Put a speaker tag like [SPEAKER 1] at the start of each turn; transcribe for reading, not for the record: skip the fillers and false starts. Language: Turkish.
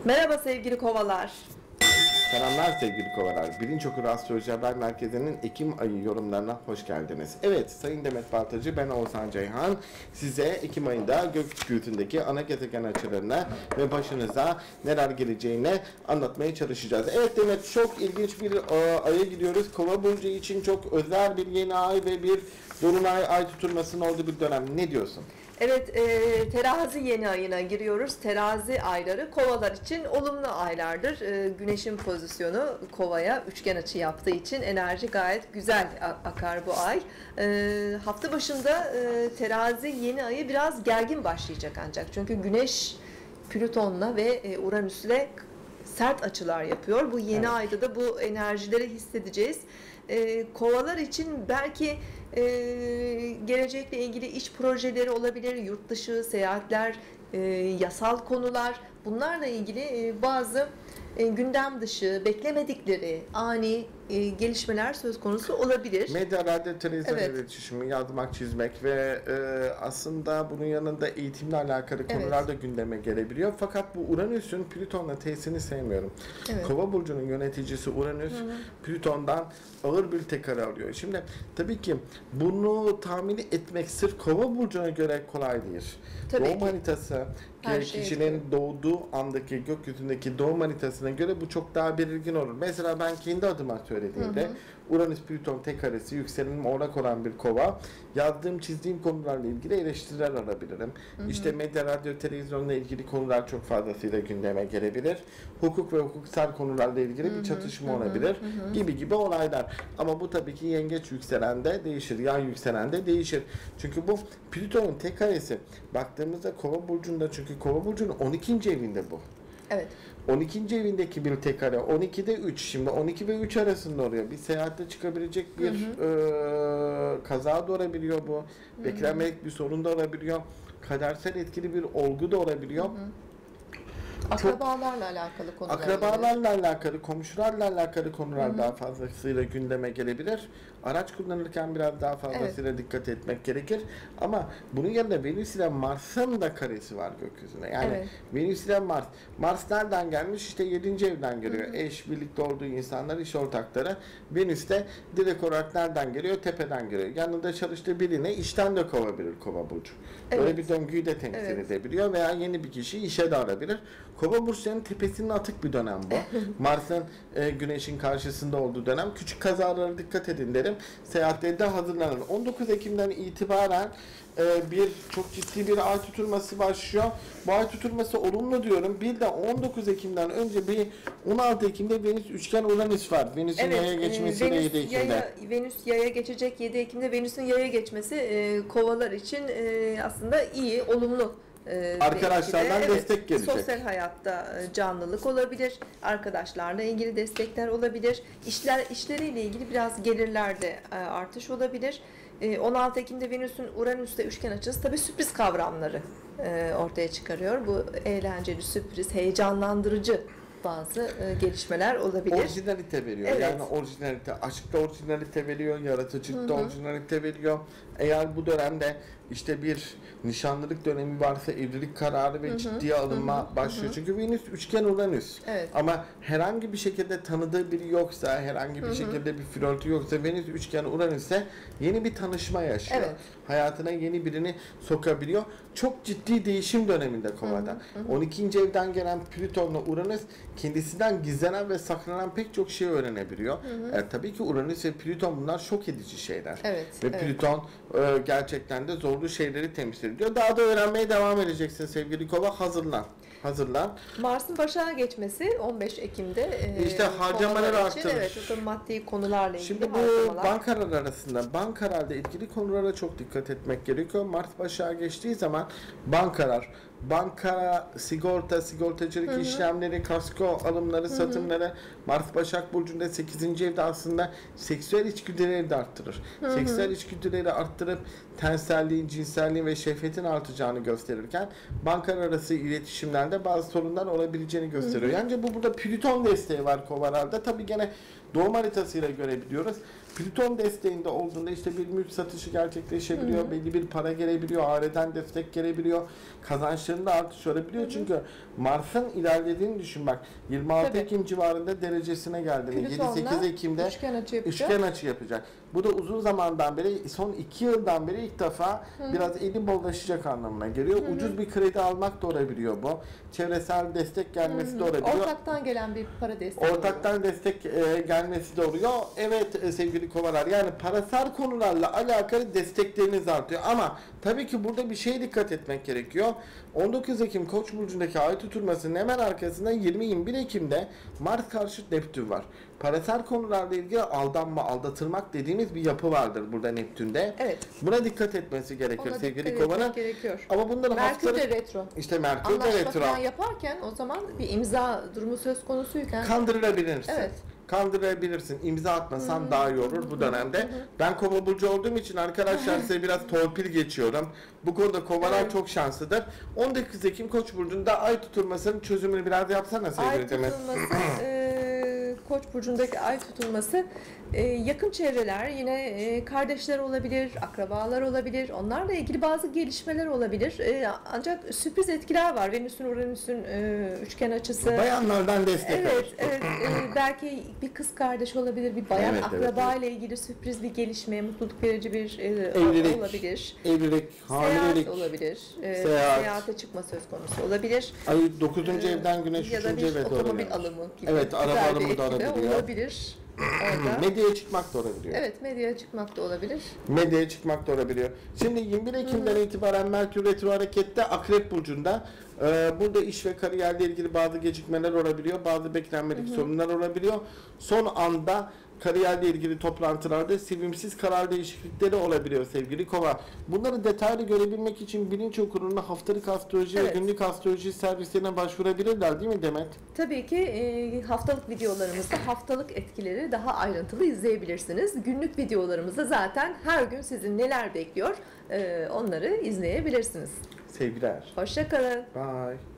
[SPEAKER 1] Merhaba sevgili kovalar.
[SPEAKER 2] Selamlar sevgili kovalar. Bilinç Okur Astroloji Haber Merkezi'nin Ekim ayı yorumlarına hoş geldiniz. Evet, Sayın Demet Baltacı, ben Oğuzhan Ceyhan. Size Ekim ayında gökyüzündeki ana gezegen açılarına ve başınıza neler geleceğini anlatmaya çalışacağız. Evet Demet, çok ilginç bir aya gidiyoruz. Kova burcu için çok özel bir yeni ay ve bir dolunay ay tutulmasının olduğu bir dönem. Ne diyorsun?
[SPEAKER 1] Evet, terazi yeni ayına giriyoruz. Terazi ayları kovalar için olumlu aylardır. Güneşin pozisyonu kovaya üçgen açı yaptığı için enerji gayet güzel akar bu ay. Hafta başında terazi yeni ayı biraz gergin başlayacak ancak. Çünkü güneş Plüton'la ve Uranüs'le sert açılar yapıyor. Bu yeni ayda da bu enerjileri hissedeceğiz. Kovalar için belki gelecekle ilgili iş projeleri olabilir, yurt dışı seyahatler, yasal konular, bunlarla ilgili bazı gündem dışı, beklemedikleri ani gelişmeler söz konusu olabilir.
[SPEAKER 2] Medya, radyo, televizyon iletişimi, yazmak, çizmek ve aslında bunun yanında eğitimle alakalı konular da gündeme gelebiliyor. Fakat bu Uranüs'ün Plüton'la tesisini sevmiyorum. Kova burcunun yöneticisi Uranüs, Plüton'dan ağır bir tekrar alıyor. Şimdi tabii ki bunu tahmin etmek sırf Kova burcuna göre kolay değil. Doğum haritası, kişinin doğduğu andaki gökyüzündeki doğum haritasına göre bu çok daha belirgin olur. Mesela ben kendi adıma söylediğimde Uranüs Plüton tek karesi, yükselenim oğlak olan bir kova, yazdığım çizdiğim konularla ilgili eleştiriler alabilirim. İşte medya, radyo, televizyonla ilgili konular çok fazlasıyla gündeme gelebilir. Hukuk ve hukuksal konularla ilgili bir çatışma olabilir gibi olaylar. Ama bu tabii ki yengeç yükselende değişir, yay yükselende değişir. Çünkü bu Plüton'un tek karesi. Baktığımızda Kova burcunda, çünkü Kova burcunun 12. evinde bu.
[SPEAKER 1] Evet.
[SPEAKER 2] 12. evindeki bir tek kare, 12'de 3. Şimdi 12 ve 3 arasında oluyor. Bir seyahatte çıkabilecek bir kaza da olabiliyor bu. Beklenmedik bir sorun da olabiliyor. Kadersel etkili bir olgu da olabiliyor.
[SPEAKER 1] Akrabalarla alakalı konular.
[SPEAKER 2] Akrabalarla alakalı, komşularla alakalı konular daha fazlasıyla gündeme gelebilir. Araç kullanırken biraz daha fazlasıyla dikkat etmek gerekir. Ama bunun yanında Venüs ile Mars'ın da karesi var gökyüzüne. Yani Venüs ile Mars. Mars nereden gelmiş? İşte 7. evden geliyor. Eş, birlikte olduğu insanlar, iş ortakları. Venüs de direkt olarak nereden geliyor? Tepeden geliyor. Yanında çalıştığı birine işten de kovabilir Kova burcu. Böyle bir döngüyü de temsil edebiliyor veya yeni bir kişi işe de alabilir. Kova burçlarının tepesinin atık bir dönem bu. Mars'ın Güneş'in karşısında olduğu dönem. Küçük kazalara dikkat edin derim. Seyahatlerinde hazırlanın. 19 Ekim'den itibaren çok ciddi bir ay tutulması başlıyor. Bu ay tutulması olumlu diyorum. Bir de 19 Ekim'den önce bir 16 Ekim'de Venüs üçgen Uranüs var. Venüs'ün yaya geçmesiyle 7 Ekim'de.
[SPEAKER 1] Venüs yaya geçecek 7 Ekim'de. Venüs'ün yaya geçmesi kovalar için aslında iyi, olumlu.
[SPEAKER 2] Arkadaşlardan destek gelecek.
[SPEAKER 1] Sosyal hayatta canlılık olabilir. Arkadaşlarla ilgili destekler olabilir. İşleriyle ilgili biraz gelirlerde artış olabilir. 16 Ekim'de Venüs'ün Uranüs'le üçgen açısı tabii sürpriz kavramları ortaya çıkarıyor. Bu eğlenceli, sürpriz, heyecanlandırıcı bazı gelişmeler olabilir.
[SPEAKER 2] Orijinalite veriyor. Yani orijinalite, aşkta orijinalite veriyor, yaratıcılıkta orijinalite veriyor. Eğer bu dönemde işte bir nişanlılık dönemi varsa evlilik kararı ve ciddiye alınma başlıyor. Çünkü Venüs üçgen Uranüs. Ama herhangi bir şekilde tanıdığı biri yoksa, herhangi bir şekilde bir flörtü yoksa, Venüs üçgen Uranüs'e yeni bir tanışma yaşıyor. Hayatına yeni birini sokabiliyor. Çok ciddi değişim döneminde Kova'da. 12. evden gelen Plüton'la Uranüs kendisinden gizlenen ve saklanan pek çok şey öğrenebiliyor. Tabii ki Uranüs ve Plüton bunlar şok edici şeyler. Ve Plüton gerçekten de zorlu şeyleri temsil ediyor. Daha da öğrenmeye devam edeceksin sevgili Kova. Hazırlan.
[SPEAKER 1] Mars'ın Başak'a geçmesi 15 Ekim'de
[SPEAKER 2] işte harcamaları arttırır.
[SPEAKER 1] Maddi konularla ilgili
[SPEAKER 2] şimdi bu bankalar arasında, bankalarla ilgili konulara çok dikkat etmek gerekiyor. Mars Başak'a geçtiği zaman banka, sigortacılık işlemleri, kasko alımları, satımları, Mars Başak Burcu'nda 8. evde aslında seksüel içgüdüleri de arttırır. Seksüel içgüdüleri arttırıp tenselliğin, cinselliğin ve şehvetin artacağını gösterirken bankalar arası iletişimlerde bazı sorunlar olabileceğini gösteriyor. Yani burada Plüton desteği var kovalarda. Tabii gene doğum haritasıyla görebiliyoruz. Plüton desteğinde olduğunda işte bir mülk satışı gerçekleşebiliyor, belli bir para gelebiliyor, aileden destek gelebiliyor, kazançlarında artış olabiliyor. Çünkü Mars'ın ilerlediğini düşün bak, 26 Ekim civarında derecesine geldiğini, 7-8 Ekim'de üçgen açı yapacak. Bu da uzun zamandan beri, son 2 yıldan beri ilk defa biraz eli bollaşacak anlamına geliyor. Ucuz bir kredi almak da olabiliyor bu. Çevresel destek gelmesi de olabiliyor.
[SPEAKER 1] Ortaktan gelen bir para desteği.
[SPEAKER 2] Ortaktan destek gelmesi de oluyor. Evet sevgili kovalar, yani parasal konularla alakalı destekleriniz artıyor. Ama tabii ki burada bir şeye dikkat etmek gerekiyor. 19 Ekim Koç burcundaki ay tutulmasının hemen arkasında 20-21 Ekim'de Mars karşıt Neptün var. Parasal konularla ilgili aldanma, aldatılmak dediğimiz bir yapı vardır burada Neptün'de.
[SPEAKER 1] Evet.
[SPEAKER 2] Buna dikkat etmesi gerekir sevgili kovalar.
[SPEAKER 1] Gerekiyor.
[SPEAKER 2] Ama bunların
[SPEAKER 1] Merkür de retro.
[SPEAKER 2] İşte Merkür de retro.
[SPEAKER 1] Anlaşma yaparken o zaman bir imza durumu söz konusuyken
[SPEAKER 2] kandırılabilirsin.
[SPEAKER 1] Evet.
[SPEAKER 2] Kandırabilirsin. İmza atmasan daha iyi olur bu dönemde. Ben Kova burcu olduğum için arkadaşlar size biraz torpil geçiyorum. Bu konuda kovalar çok şanslıdır. 19 Ekim Koç burcunda ay tutulmasının çözümünü biraz yapsana sevgili Demet.
[SPEAKER 1] Ay tutulması Koç burcundaki ay tutulması yakın çevreler, yine kardeşler olabilir, akrabalar olabilir. Onlarla ilgili bazı gelişmeler olabilir. Ancak sürpriz etkiler var. Venüs'ün, Uranüs'ün üçgen açısı.
[SPEAKER 2] Bayanlardan destek
[SPEAKER 1] Evet. Belki bir kız kardeş olabilir, bir bayan akraba ile ilgili sürpriz bir gelişme, mutluluk verici bir
[SPEAKER 2] evlilik
[SPEAKER 1] olabilir.
[SPEAKER 2] Evlilik, hamilelik,
[SPEAKER 1] seyahat olabilir. Seyahate çıkma söz konusu olabilir.
[SPEAKER 2] Ay 9. evden Güneş 3.
[SPEAKER 1] Ya da
[SPEAKER 2] eve
[SPEAKER 1] bir
[SPEAKER 2] doğru.
[SPEAKER 1] otomobil alımı gibi.
[SPEAKER 2] Evet, araba alımı da
[SPEAKER 1] olabilir.
[SPEAKER 2] Medyaya çıkmak da olabiliyor.
[SPEAKER 1] Evet, medyaya çıkmak da olabilir.
[SPEAKER 2] Medyaya çıkmak da olabiliyor. Şimdi 21 Ekim'den itibaren Merkür Retro harekette Akrep burcunda. Burada iş ve kariyerle ilgili bazı gecikmeler olabiliyor. Bazı beklenmedik sorunlar olabiliyor. Son anda kariyerle ilgili toplantılarda sevimsiz karar değişiklikleri olabiliyor sevgili Kova. Bunları detaylı görebilmek için Bilinç Okulu'nun haftalık astroloji ve günlük astroloji servislerine başvurabilirler değil mi Demet?
[SPEAKER 1] Tabii ki haftalık videolarımızda haftalık etkileri daha ayrıntılı izleyebilirsiniz. Günlük videolarımızda zaten her gün sizi neler bekliyor onları izleyebilirsiniz.
[SPEAKER 2] Sevgiler.
[SPEAKER 1] Hoşça kalın.
[SPEAKER 2] Bye.